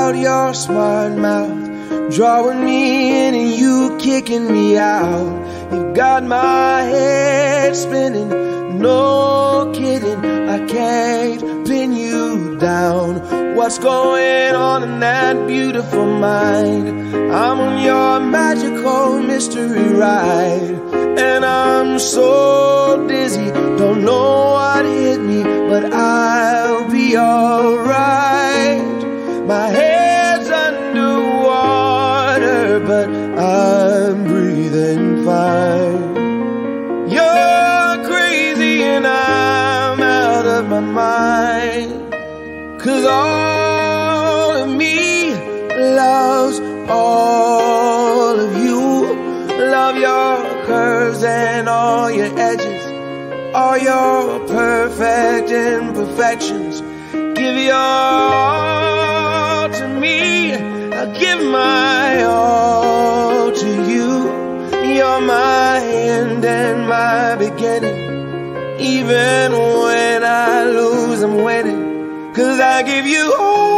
out your smart mouth, drawing me in and you kicking me out. You got my head spinning, no kidding, I can't pin you down. What's going on in that beautiful mind? I'm on your magical mystery ride, and I'm so dizzy, don't know what hit me, but I'll be alright. My head's underwater, but I'm breathing fine. You're crazy and I'm out of my mind, 'cause all of me loves all of you. Love your curves and all your edges, all your perfect imperfections. Give your all to me, I'll give my all to you. You're my end and my beginning. Even when I lose, I'm winning, 'cause I give you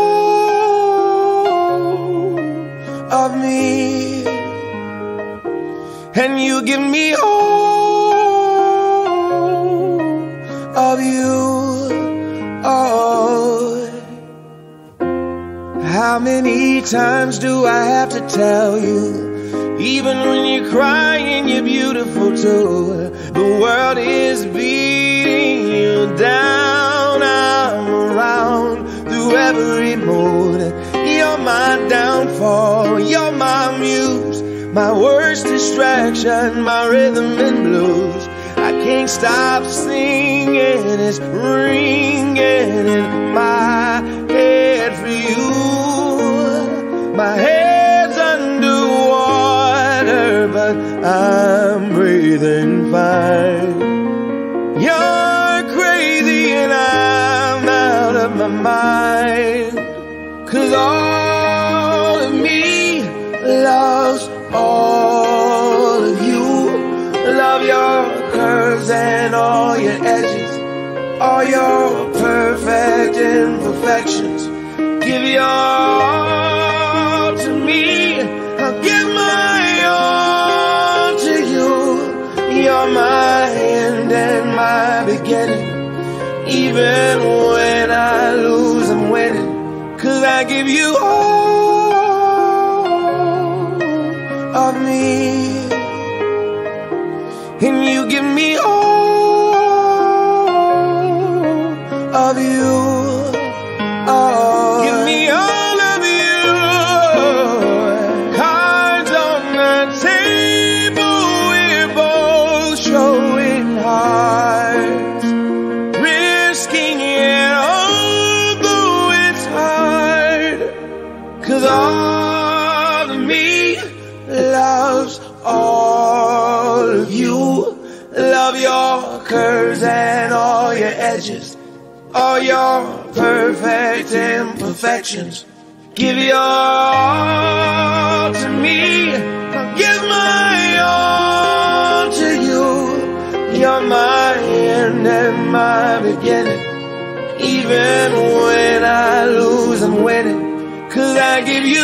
all of me, and you give me all of you. Oh, how many times do I have to tell you? Even when you're crying, you're beautiful too. The world is beating you down. I'm around through every mood. You're my downfall, you're my muse, my worst distraction, my rhythm and blues. I can't stop singing, it's ringing in my head for you. My head's underwater, but I'm breathing fine. You're crazy and I'm out of my mind, 'cause all of me loves all of you. Love your curves and all your edges, all your perfect imperfections. Give your all to me, I'll give my all to you. You're my end and my beginning. Even when I lose, I'm winning, 'cause I give you all of me, and you give me all of you. Oh, give me all of you. Cards on the table, we're both showing hearts, risking it although it's hard, 'cause all of me loves all of you. Love your curves and all your edges, all your perfect imperfections. Give your all to me, I'll give my all to you. You're my end and my beginning. Even when I lose, I'm winning, 'cause I give you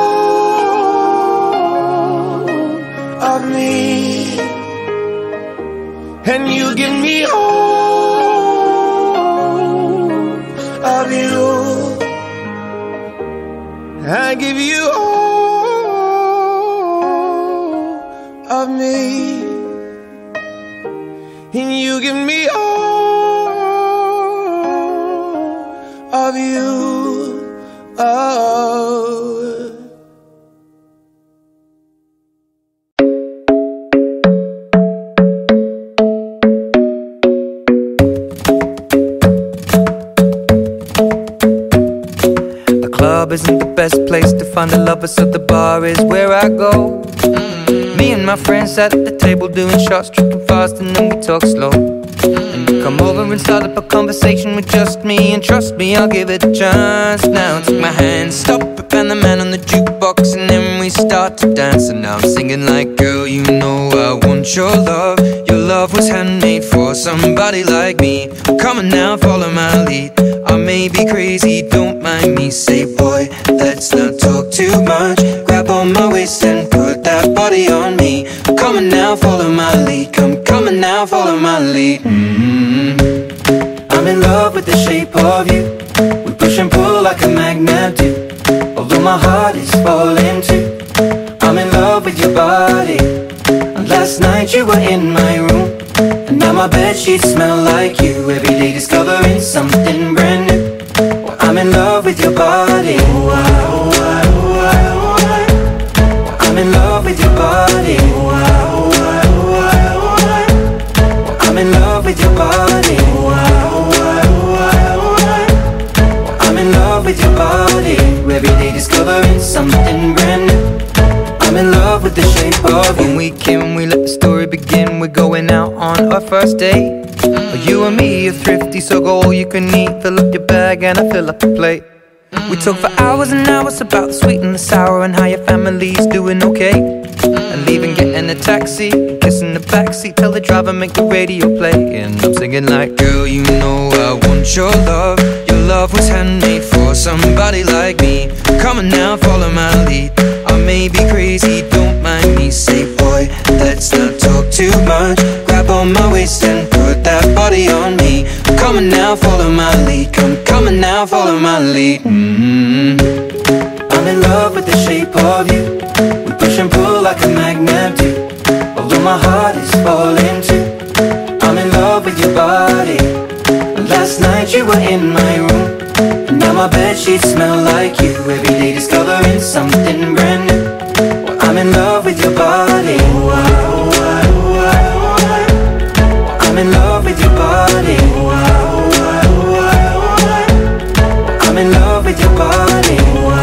all of me, and you give me all of you. I give you all of me, and you give me all of you. Oh. Isn't the best place to find a lover, so the bar is where I go. Me and my friends sat at the table doing shots, tripping fast, and then we talk slow. And you come over and start up a conversation with just me, and trust me, I'll give it a chance. Now take my hand, stop it, and the man on the jukebox, and then we start to dance. And now I'm singing like, girl, you know I want your love. Your love was handmade for somebody like me. Come on now, follow my lead. I may be crazy, don't mind me. Say, boy, let let's not talk too much. Grab on my waist and put that body on me. I'm coming now, follow my lead. Come coming now, follow my lead. I'm in love with the shape of you. We push and pull like a magnet do. Although my heart is falling too, I'm in love with your body. And last night you were in my room, and now my bedsheets smell like you. Every day discovering something brand new. Well, I'm in love with your body. I'm in love with your body. I'm in love with your body. I'm in love with your body. Every day discovering something brand new. I'm in love with the shape of you. When we came, we let the story begin. We're going out on our first date. You and me are thrifty, so go all you can eat. Fill up your bag and I fill up the plate. We talk for hours and hours about the sweet and the sour, and how your family's doing okay. And leaving, getting a taxi, kissing the backseat, tell the driver make the radio play. And I'm singing like, girl, you know I want your love. Your love was handmade for somebody like me. Come on now, follow my lead. I may be crazy, don't mind me. Say, boy, let's not talk too much. Grab on my waist and put that body on me. I'm coming now, follow my lead. Come coming now, follow my lead. I'm in love with the shape of you. We push and pull like a magnet do. Although my heart is falling too, I'm in love with your body. Last night you were in my room, and now my bedsheets smell like you. Every day discovering something brand new. Well, I'm in love with your body. I'm in love with your body. I'm in love with your body.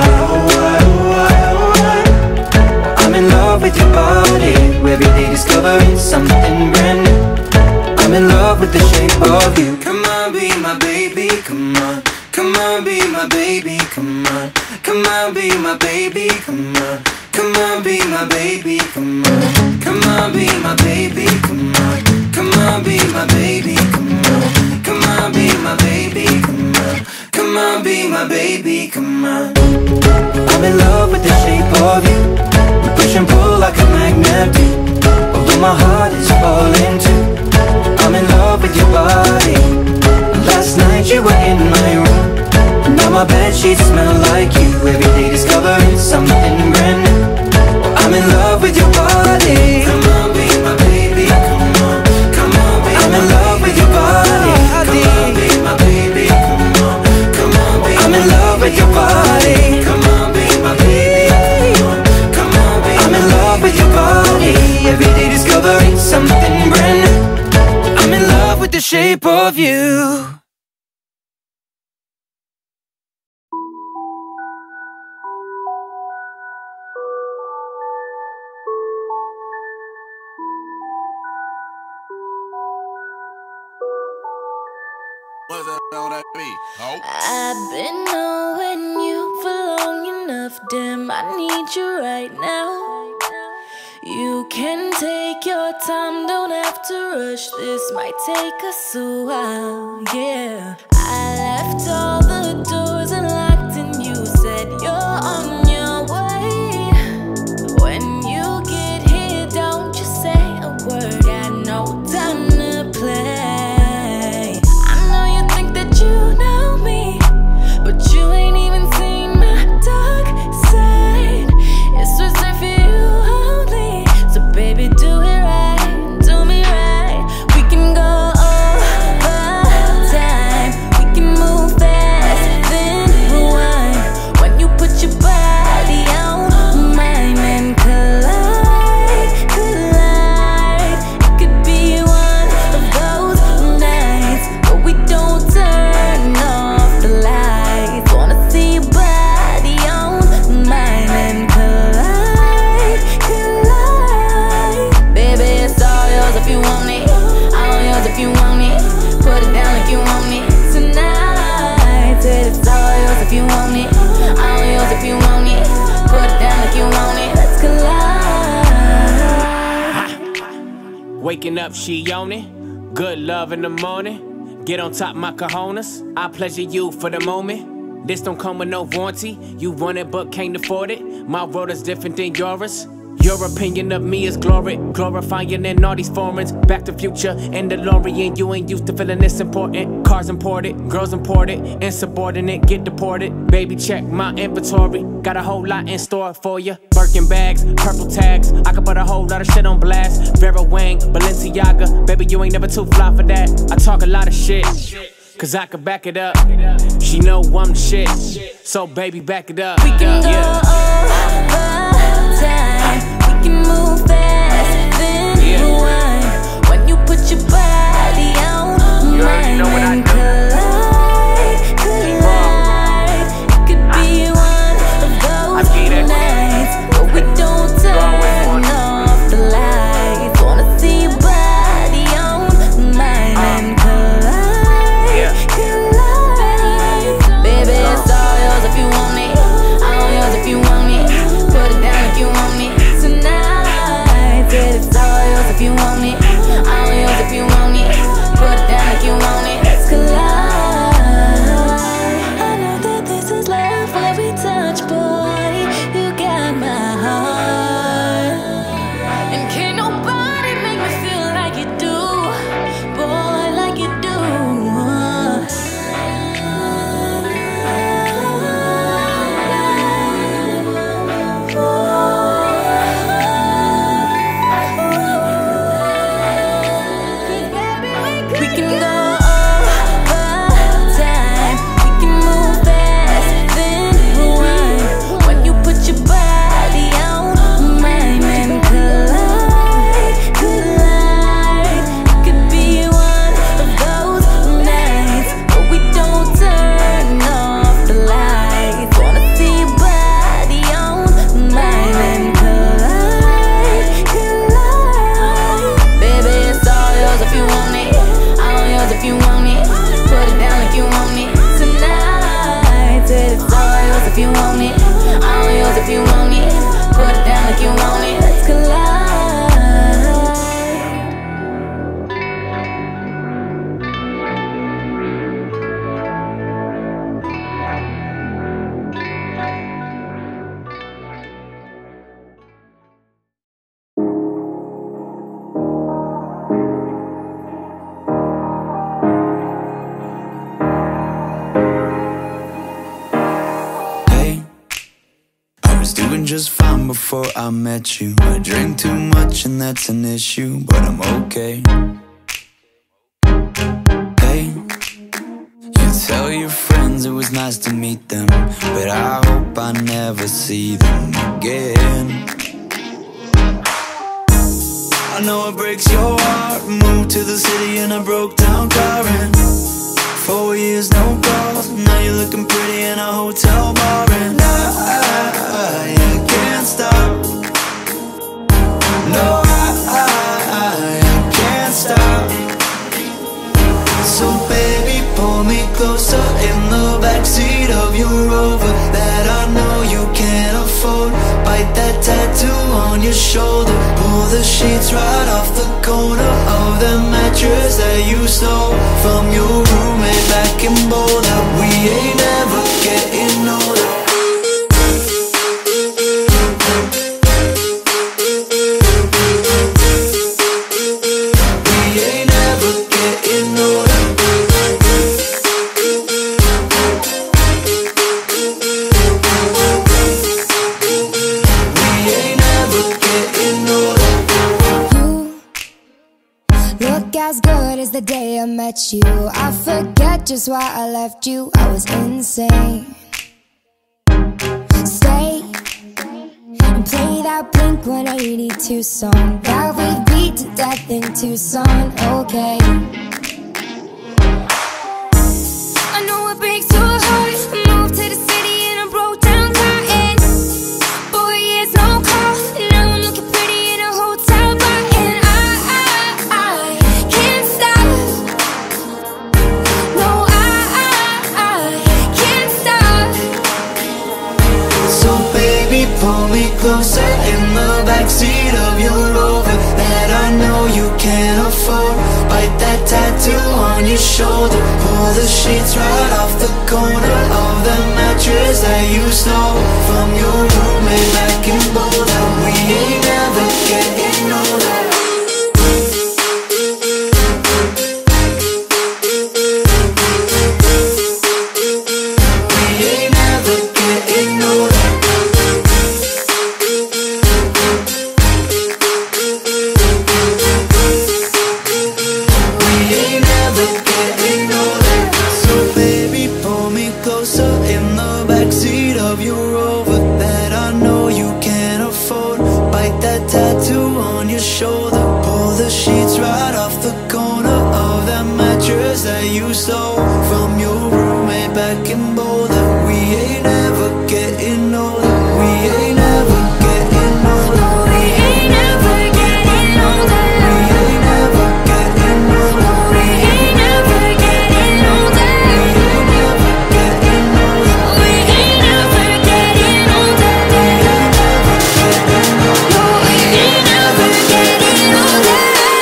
I'm in love with your body. Every day discovering something brand new. I'm in love with the shape of you. Come on, be my baby, come on. Come on, be my baby, come on. Come on, be my baby, come on. Come on, be my baby, come on. Come on, be my baby, come on. Come on, be my baby, come on. Come on, be my baby, come on. Come on, be my baby, come on. I'm in love with the shape of you. We push and pull like a magnet do. Although my heart is falling too, I'm in love with your body. Last night you were in my room, and now my bedsheets smell like you. Every day discovering something brand new. I'm in love with your body. Come on, be my baby, come on. Come on, be I'm in love with your body. Come on, be my baby, come on. Come on, be I'm in love with your body. Come on, be my baby, come on. Come on, be I'm in love with your body. Every day discovering something brand new. I'm in love with the shape of you. I've been knowing you for long enough, damn, I need you right now. You can take your time, don't have to rush, this might take us a while, yeah. I left all the doors unlocked and you said you're on your way. When you get here, don't you say a word, got no time to play. But you ain't even seen my dark side. It's reserved for you only. So baby, do it right, do me right. We can go over time. We can move fast, then rewind. When you put your body on mine and collide, collide. It could be one of those nights, but we don't turn off the light. If you want it, put it down like you want it tonight. Said it's all yours if you want it, all yours if you want it. Put it down like you want it, let's collide. Waking up, she on it. Good love in the morning. Get on top my cojones. I pleasure you for the moment. This don't come with no warranty. You want it but can't afford it. My world is different than yours. Your opinion of me is glory, glorifying in all these foreigns. Back to Future and DeLorean. You ain't used to feeling this important. Cars imported, girls imported, insubordinate, get deported. Baby, check my inventory. Got a whole lot in store for you. Birkin bags, purple tags. I could put a whole lot of shit on blast. Vera Wang, Balenciaga. Baby, you ain't never too fly for that. I talk a lot of shit, cause I could back it up. She know I'm the shit, so baby, back it up. We can go over time. We can move fast, then rewind. When you put your body on mine and collide, collide. It could be one of those nights, but we don't turn off the lights. Wanna see your body on mine and collide, collide. Baby, it's all yours if you want me, all yours if you want me. Put it down if you want me tonight. Said it's all yours if you want me, all yours if you want me. Put it down if you want me. Let's collide. I know that this is love when we touch, boy. You got my heart, and can't nobody make me feel like you do, boy, like you do. We can go over time. We can move fast, then rewind. When you put your body on mine and collide, collide. It could be one of those nights, but we don't turn off the lights. Wanna see your body on mine and collide, collide. Baby, it's all yours if you want me, all yours if you want me. Put it down like you want me tonight. Said it's all yours if you want me, all yours if you want me. Put it down like you want me. Let's collide. Hey, I was doing just fine before I met you. I drink too much and that's an issue, but I'm okay. Hey, you tell your friends it was nice to meet them, but I hope I never see them again. I know it breaks your heart. Moved to the city in a broke down car and 4 years no calls. Now you're looking pretty in a hotel bar, and I can't stop. No, I can't stop. So baby, pull me closer in the backseat of your Rover that I know you can't afford. Bite that tattoo on your shoulder. Pull the sheets right off the corner of the mattress that you stole from your roommate back in Boulder. We ain't ever getting older. We ain't ever getting older. We ain't ever getting older. You look as good as the day I met you. I forget just why I left you. I was insane. Stay and play that Blink-182 song that we beat to death in Tucson. Okay. I know it breaks your heart. Moved to the city in a broke down car and 4 years no call. Now I'm looking pretty in a hotel bar, and I can't stop. No, I can't stop. So baby, pull me closer in the backseat of your Rover that I know you can't afford. Bite that tattoo on your shoulder. Pull the sheets right off the corner of the mattress that you stole from your roommate back in Boulder. We ain't never getting older. You stole from your roommate back in Boulder. We ain't never getting older. We ain't never getting older. We ain't never getting older. We ain't never getting older. We ain't never getting older. We ain't never getting older. We ain't never getting older. We ain't never getting older. We ain't never getting older.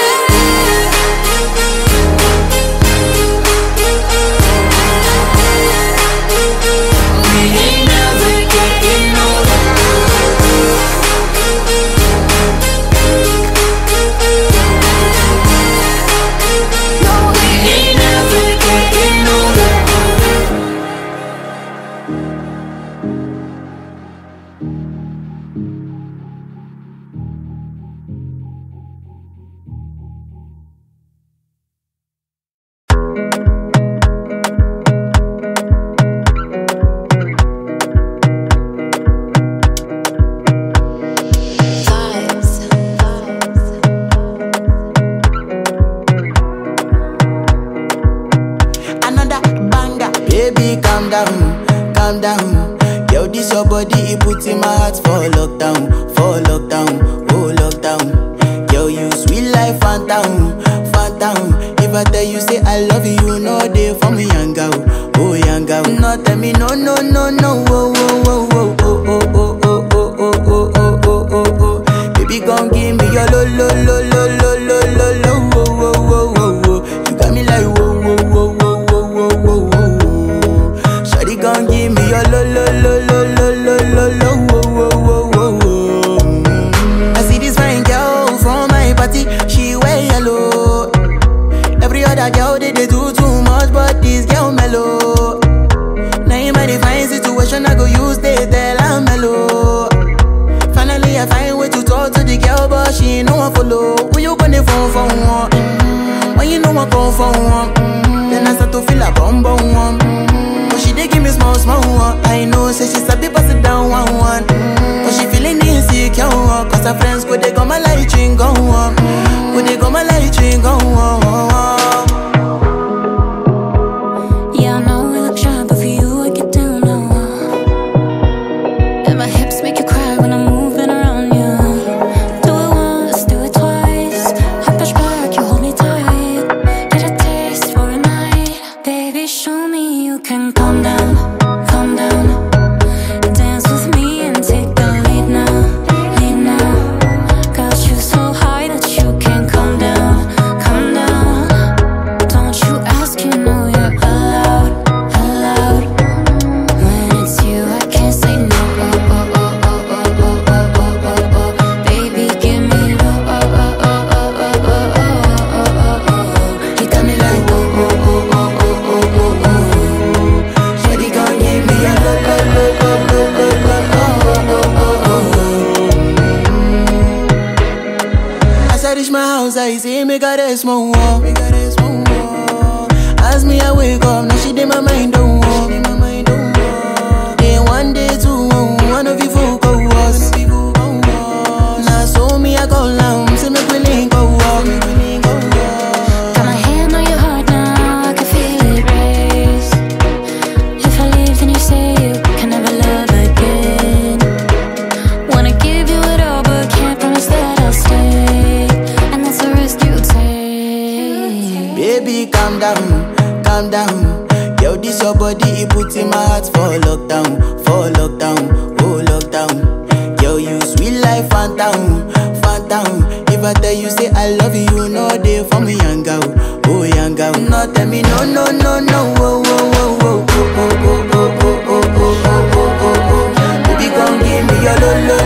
Calm down. Yo, this your body, it puts in my heart for lockdown, oh lockdown. Yo, you sweet life, phantom, phantom. If I tell you say I love you, no day for me, young girl, oh young girl. No tell me no, no, no, no, oh, oh, oh, oh, oh, oh, oh, oh, oh, oh, oh, oh, oh, oh. Baby, gon' give me your lo, lo, lo, lo, lo, lo, lo, lo, oh, oh, oh, oh, oh. You got me like whoa, whoa, whoa, whoa, whoa, whoa, whoa, whoa. Shawty gon' give me your lo, lo, lo, lo, lo, lo, lo, lo, oh, oh, oh, oh, oh. I see this fine girl from my party, she wear yellow. Every other girl they do too much, but this girl mellow. Now in my divine situation, I go use they tell I'm mellow. Finally I find way to talk to the girl, but she ain't no one follow. Who you gonna phone for one? When you know I come for one, then I start to feel a bum bum one. But she dey give me small small one. I know say she sabi pass it down one one. But she feeling insecure, cause her friends go they go my light ring go on. Go they go my light ring go on. Small wall. As me I wake up, now she did my mind don't walk. Then one day two, one of you folk go was. Now so me I go down, see me willing go walk. Got my hand on your heart now, I can feel it race. If I leave then you say you can never love again. Wanna give you it all but can't promise that I'll stay. And that's the risk you take. Baby, calm down, calm down. Yo, this your body, it puts in my heart for lockdown, oh lockdown. Yo, you sweet life, phantom, phantom. If I tell you say I love you, no day for me yanga, oh yanga. No tell me no, no, no, no, oh, oh, oh, oh, oh, oh, oh, oh, oh, oh, oh, oh, oh, oh. Baby, come give me your lo, lo,